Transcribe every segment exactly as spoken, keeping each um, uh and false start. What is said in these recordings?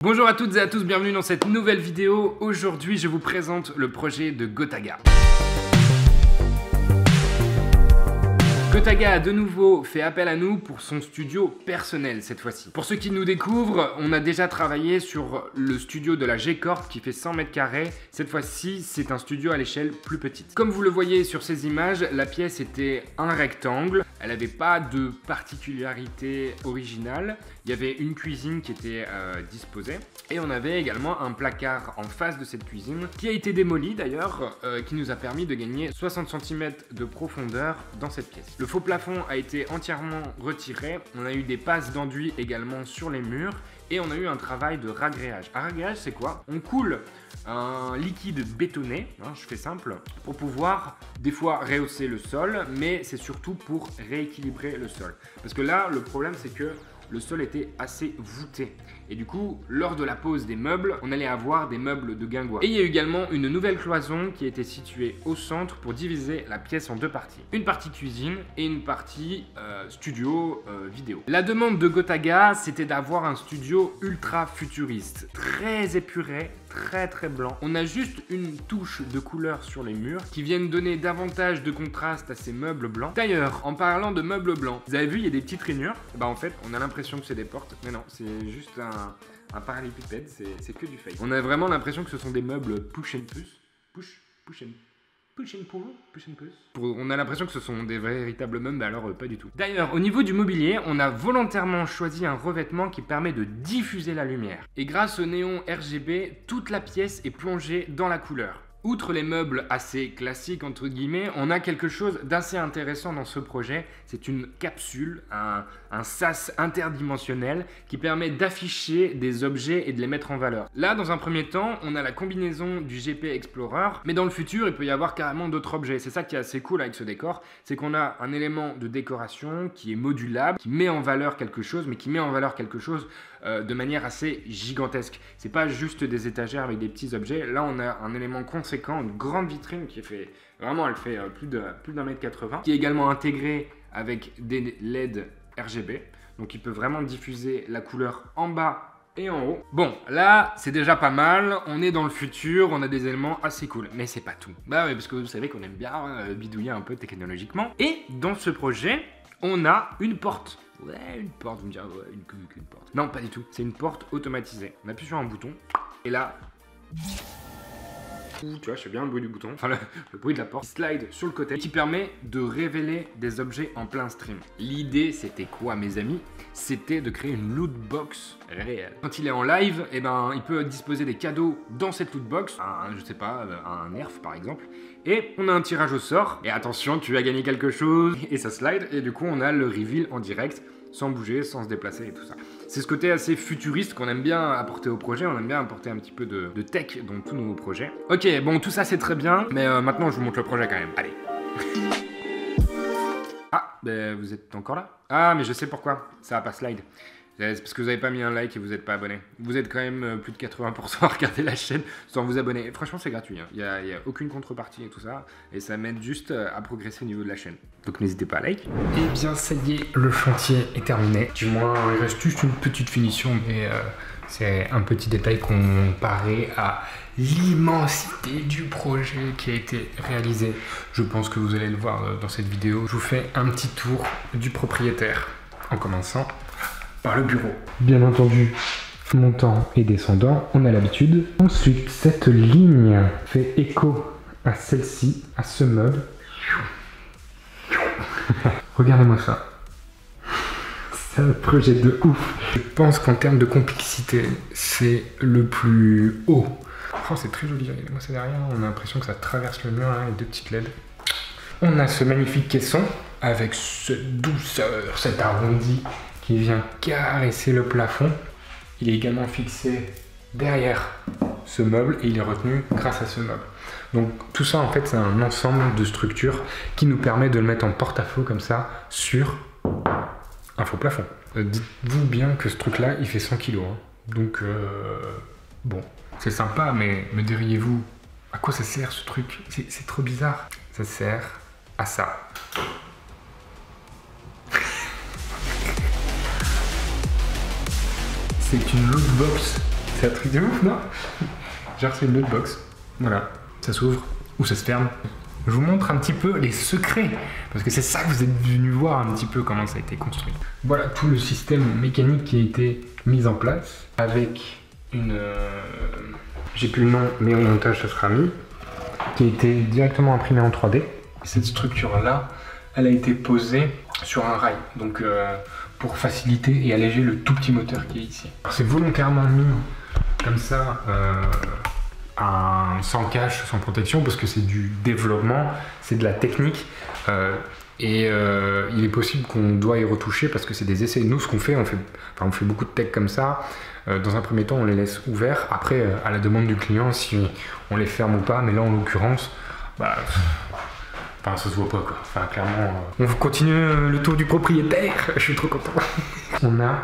Bonjour à toutes et à tous, bienvenue dans cette nouvelle vidéo. Aujourd'hui, je vous présente le projet de Gotaga. Gotaga a de nouveau fait appel à nous pour son studio personnel cette fois-ci. Pour ceux qui nous découvrent, on a déjà travaillé sur le studio de la G-Corp qui fait cent mètres carrés. Cette fois-ci, c'est un studio à l'échelle plus petite. Comme vous le voyez sur ces images, la pièce était un rectangle. Elle n'avait pas de particularité originale. Il y avait une cuisine qui était euh, disposée. Et on avait également un placard en face de cette cuisine qui a été démoli d'ailleurs, euh, qui nous a permis de gagner soixante centimètres de profondeur dans cette pièce. Le faux plafond a été entièrement retiré, on a eu des passes d'enduit également sur les murs et on a eu un travail de ragréage. Un ragréage, c'est quoi? On coule un liquide bétonné, hein, je fais simple, pour pouvoir des fois rehausser le sol, mais c'est surtout pour rééquilibrer le sol. Parce que là, le problème, c'est que le sol était assez voûté. Et du coup, lors de la pose des meubles, on allait avoir des meubles de guingois. Et il y a également une nouvelle cloison qui était située au centre pour diviser la pièce en deux parties. Une partie cuisine et une partie euh, studio euh, vidéo. La demande de Gotaga, c'était d'avoir un studio ultra futuriste, très épuré, très très blanc. On a juste une touche de couleur sur les murs qui viennent donner davantage de contraste à ces meubles blancs. D'ailleurs, en parlant de meubles blancs, vous avez vu, il y a des petites rainures. Bah en fait, on a l'impression que c'est des portes, mais non, c'est juste un, un parallélépipède, c'est que du fake. On a vraiment l'impression que ce sont des meubles push and push, push, push and Push and pull, push and push. Pour, on a l'impression que ce sont des véritables meubles, mais alors euh, pas du tout. D'ailleurs, au niveau du mobilier, on a volontairement choisi un revêtement qui permet de diffuser la lumière. Et grâce au néon R G B, toute la pièce est plongée dans la couleur. Outre les meubles assez classiques, entre guillemets, on a quelque chose d'assez intéressant dans ce projet. C'est une capsule, un, un sas interdimensionnel qui permet d'afficher des objets et de les mettre en valeur. Là, dans un premier temps, on a la combinaison du G P Explorer, mais dans le futur, il peut y avoir carrément d'autres objets. C'est ça qui est assez cool avec ce décor, c'est qu'on a un élément de décoration qui est modulable, qui met en valeur quelque chose, mais qui met en valeur quelque chose euh, de manière assez gigantesque. C'est pas juste des étagères avec des petits objets. Là, on a un élément conséquent, une grande vitrine qui est fait, vraiment elle fait plus de plus d'un mètre quatre-vingts, qui est également intégrée avec des L E D R G B, donc il peut vraiment diffuser la couleur en bas et en haut. Bon, là c'est déjà pas mal, on est dans le futur, on a des éléments assez cool, mais c'est pas tout. Bah oui, parce que vous savez qu'on aime bien euh, bidouiller un peu technologiquement. Et dans ce projet, on a une porte. Ouais, une porte, vous me direz, ouais, une, une, une porte. Non, pas du tout, c'est une porte automatisée. On appuie sur un bouton, et là... Tu vois, je fais bien le bruit du bouton, enfin le, le bruit de la porte, qui slide sur le côté, qui permet de révéler des objets en plein stream. L'idée, c'était quoi, mes amis? C'était de créer une loot box réelle. Quand il est en live, eh ben, il peut disposer des cadeaux dans cette loot box, un, je sais pas, un nerf par exemple, et on a un tirage au sort, et attention, tu as gagné quelque chose, et ça slide, et du coup, on a le reveal en direct, sans bouger, sans se déplacer et tout ça. C'est ce côté assez futuriste qu'on aime bien apporter au projet, on aime bien apporter un petit peu de, de tech dans tous nos projets. Ok, bon, tout ça c'est très bien, mais euh, maintenant je vous montre le projet quand même. Allez. Ah, ben vous êtes encore là? Ah, mais je sais pourquoi, ça va pas slide. C'est parce que vous n'avez pas mis un like et vous n'êtes pas abonné. Vous êtes quand même plus de quatre-vingts pour cent à regarder la chaîne sans vous abonner. Franchement, c'est gratuit. Hein. Il n'y a, a aucune contrepartie et tout ça. Et ça m'aide juste à progresser au niveau de la chaîne. Donc n'hésitez pas à like. Et bien, ça y est, le chantier est terminé. Du moins, il reste juste une petite finition. Mais euh, c'est un petit détail comparé à l'immensité du projet qui a été réalisé. Je pense que vous allez le voir dans cette vidéo. Je vous fais un petit tour du propriétaire en commençant par le bureau. Bien entendu, montant et descendant, on a l'habitude. Ensuite, cette ligne fait écho à celle-ci, à ce meuble. Regardez-moi ça. C'est un projet de ouf. Je pense qu'en termes de complexité, c'est le plus haut. Oh, c'est très joli. Regardez-moi ça derrière. On a l'impression que ça traverse le mur hein, avec deux petites L E D. On a ce magnifique caisson avec cette douceur, cet arrondi qui vient caresser le plafond. Il est également fixé derrière ce meuble et il est retenu grâce à ce meuble. Donc tout ça en fait c'est un ensemble de structures qui nous permet de le mettre en porte-à-faux comme ça sur un faux plafond. Euh, dites-vous bien que ce truc là il fait cent kilos. Hein. Donc euh, bon, c'est sympa mais me diriez-vous à quoi ça sert ce truc? C'est trop bizarre. Ça sert à ça. C'est une loot box C'est un truc de ouf, non? Genre c'est une autre box. Voilà, ça s'ouvre ou ça se ferme. Je vous montre un petit peu les secrets, parce que c'est ça que vous êtes venu voir un petit peu comment ça a été construit. Voilà tout le système mécanique qui a été mis en place avec une... Euh, j'ai plus le nom, mais au montage ça sera mis, qui a été directement imprimé en trois D. Et cette structure-là, elle a été posée sur un rail, donc euh, pour faciliter et alléger le tout petit moteur qui est ici. C'est volontairement mis comme ça, euh, un, sans cache, sans protection, parce que c'est du développement, c'est de la technique, euh, et euh, il est possible qu'on doit y retoucher parce que c'est des essais. Nous, ce qu'on fait, on fait, enfin, on fait beaucoup de tech comme ça. Euh, dans un premier temps, on les laisse ouverts. Après, euh, à la demande du client, si on les ferme ou pas. Mais là, en l'occurrence, bah, enfin, ça se voit pas quoi. Enfin, clairement, euh, on continue le tour du propriétaire. Je suis trop content. On a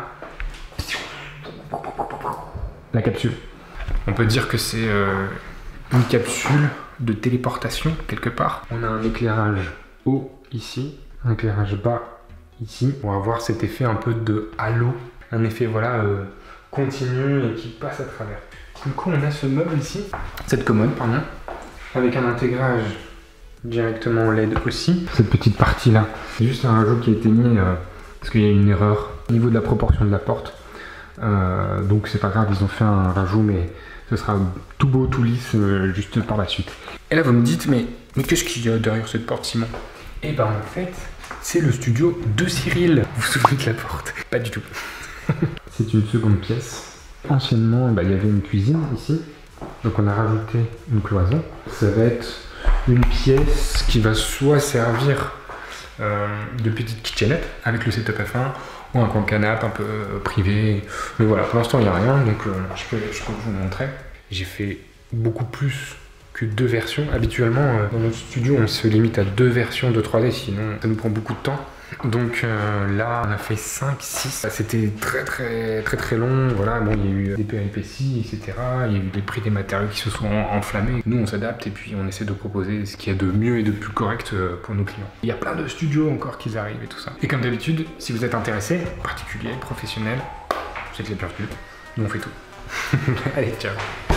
la capsule. On peut dire que c'est euh, une capsule de téléportation quelque part. On a un éclairage haut ici, un éclairage bas ici. On va avoir cet effet un peu de halo, un effet voilà euh, continu et qui passe à travers. Du coup, on a ce meuble ici, cette commode pardon, avec un intégrage directement en L E D aussi. Cette petite partie là, c'est juste un rajout qui a été mis euh, parce qu'il y a une erreur au niveau de la proportion de la porte. Euh, donc c'est pas grave, ils ont fait un rajout, mais ce sera tout beau, tout lisse euh, juste par la suite. Et là vous me dites, mais, mais qu'est-ce qu'il y a derrière cette porte, Simon? Et ben en fait, c'est le studio de Cyril. Vous vous souvenez de la porte? Pas du tout. C'est une seconde pièce. Anciennement, bah, il y avait une cuisine ici, donc on a rajouté une cloison. Ça va être une pièce qui va soit servir euh, de petite kitchenette avec le setup F un, ou un coin canapé un peu euh, privé. Mais voilà, pour l'instant il n'y a rien, donc euh, je, peux, je peux vous montrer. J'ai fait beaucoup plus que deux versions. Habituellement, euh, dans notre studio, on se limite à deux versions de trois D, sinon ça nous prend beaucoup de temps. Donc euh, là, on a fait cinq, six. C'était très très très très long. Voilà, bon, il y a eu des péripéties, et cetera. Il y a eu les prix des matériaux qui se sont enflammés. Nous, on s'adapte et puis on essaie de proposer ce qu'il y a de mieux et de plus correct pour nos clients. Il y a plein de studios encore qui arrivent et tout ça. Et comme d'habitude, si vous êtes intéressé, particulier, professionnel, vous êtes les bienvenus. Nous, on fait tout. Allez, ciao.